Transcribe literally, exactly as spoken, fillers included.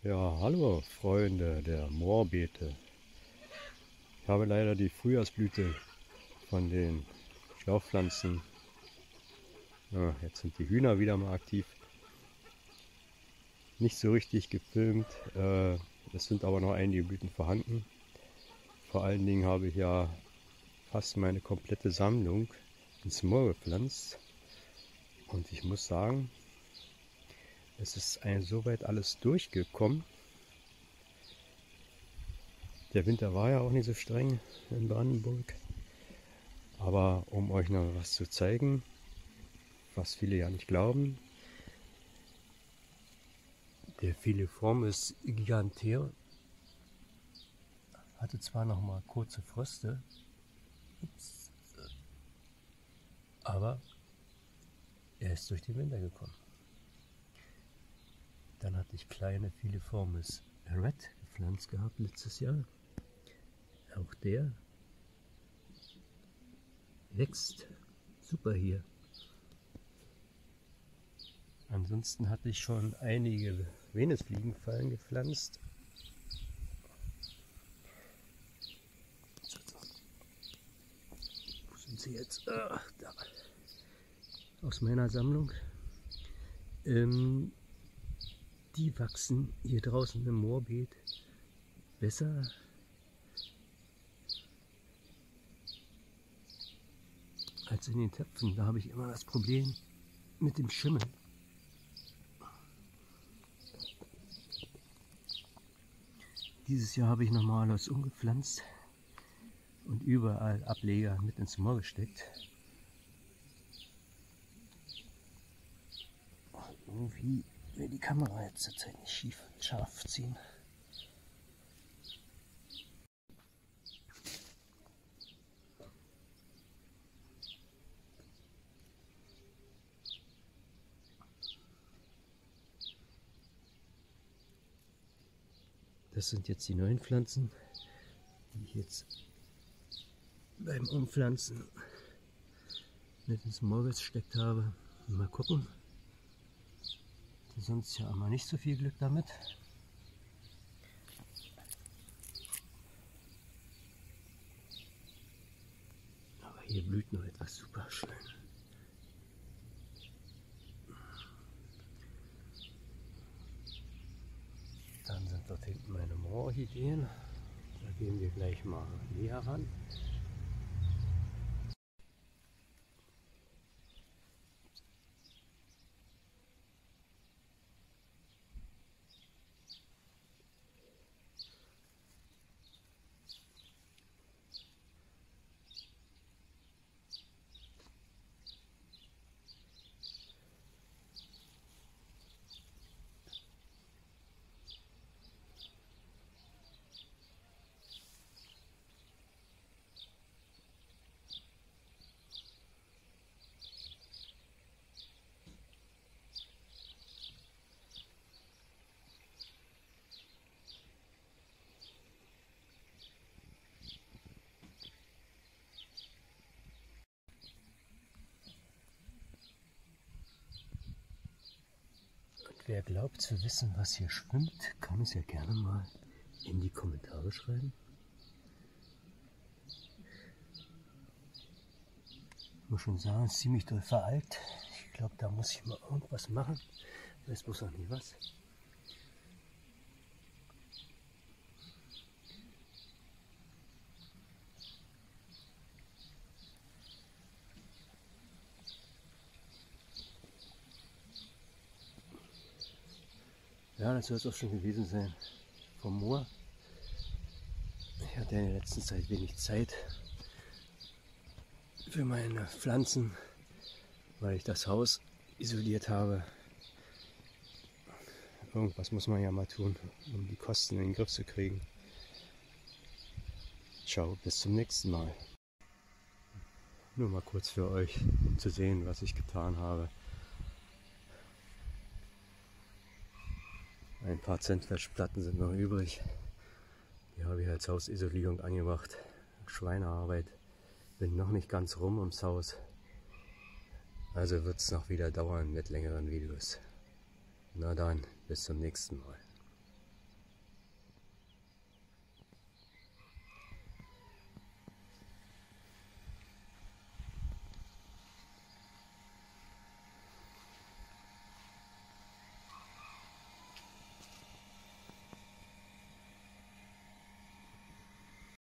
Ja, hallo Freunde der Moorbeete. Ich habe leider die Frühjahrsblüte von den Schlauchpflanzen. Ja, jetzt sind die Hühner wieder mal aktiv. Nicht so richtig gefilmt. Äh, es sind aber noch einige Blüten vorhanden. Vor allen Dingen habe ich ja fast meine komplette Sammlung ins Moor gepflanzt. Und ich muss sagen, es ist ein, soweit alles durchgekommen. Der Winter war ja auch nicht so streng in Brandenburg. Aber um euch noch was zu zeigen, was viele ja nicht glauben, der Filiformis gigantea hatte zwar noch mal kurze Fröste, aber er ist durch den Winter gekommen. Dann hatte ich kleine Filiformis red gepflanzt gehabt letztes Jahr. Auch der wächst super hier. Ansonsten hatte ich schon einige Venusfliegenfallen gepflanzt. Wo sind sie jetzt? Ach, da. Aus meiner Sammlung. Ähm, die wachsen hier draußen im Moorbeet besser als in den Töpfen. Da habe ich immer das Problem mit dem Schimmel. Dieses Jahr habe ich nochmal alles umgepflanzt und überall Ableger mit ins Moor gesteckt. Irgendwie will die Kamera jetzt zur Zeit nicht schief, scharf ziehen. Das sind jetzt die neuen Pflanzen, die ich jetzt beim Umpflanzen mit ins Moor gesteckt habe. Mal gucken. Sonst ja immer nicht so viel Glück damit. Aber hier blüht noch etwas super schön. Dann sind dort hinten meine Moororchideen. Da gehen wir gleich mal näher ran. Wer glaubt zu wissen, was hier schwimmt, kann es ja gerne mal in die Kommentare schreiben. Ich muss schon sagen, es ist ziemlich doll veralkt. Ich glaube, da muss ich mal irgendwas machen. Ich weiß bloß noch nie was. Ja, das soll es auch schon gewesen sein vom Moor. Ich hatte in der letzten Zeit wenig Zeit für meine Pflanzen, weil ich das Haus isoliert habe. Irgendwas muss man ja mal tun, um die Kosten in den Griff zu kriegen. Ciao, bis zum nächsten Mal. Nur mal kurz für euch, um zu sehen, was ich getan habe. Ein paar Zentwäschplatten sind noch übrig. Die habe ich als Hausisolierung angebracht. Schweinearbeit. Bin noch nicht ganz rum ums Haus. Also wird es noch wieder dauern mit längeren Videos. Na dann, bis zum nächsten Mal.